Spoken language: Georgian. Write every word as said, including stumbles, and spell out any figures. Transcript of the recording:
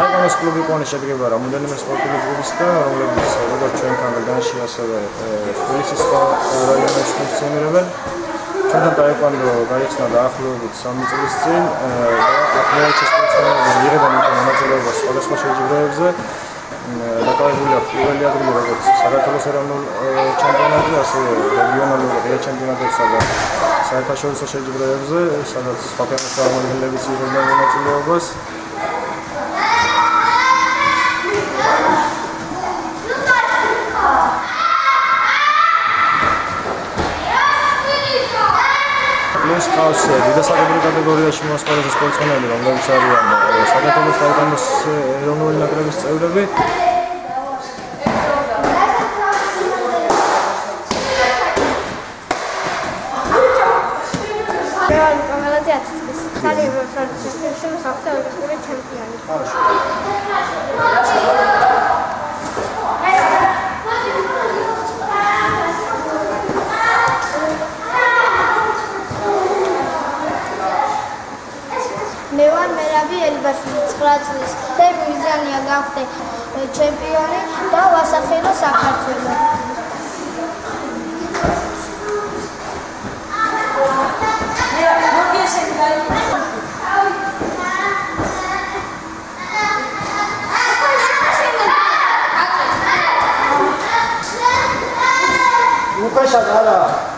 საერთაშორისო კლუბი ყვანი შედგება რამოდენიმე სპორტული ჯგუფისგან, რომლებიც როგორც ჩვენთან გაგანში ასევე თბილისის რაიონებში ფუნქციონირებენ. ჩვენთან ტაეკვანდო გაიხსნა დაახლოებით სამი წლის წინ და ათმეტი სპორტსმენი იღებენ მონაწილეობას სხვადასხვა შეჯიბრებებზე. დაკავებულია პირველი ადგილი როგორც საქართველოს ეროვნულ ჩემპიონატზე, ასევე რეგიონალურ ღია ჩემპიონატებსა და საერთაშორისო შეჯიბრებებზე, სადაც სხვა ქვეყნების წარმომადგენლებიც იღებენ მონაწილეობას. Plus ყავს დიდასაკუთრებულ კატეგორიაში მოსყოლეს სპორტსმენები, რომლებიც არიან საქართველოს ტაეკვანდოს ეროვნული ნაკრების წევრები. მე ვარ მერაბი ელბასელი ცხრა წლის და მიზანია გავხდე ჩემპიონი და ვასახელო საქართველოს. Upeșa, da, da.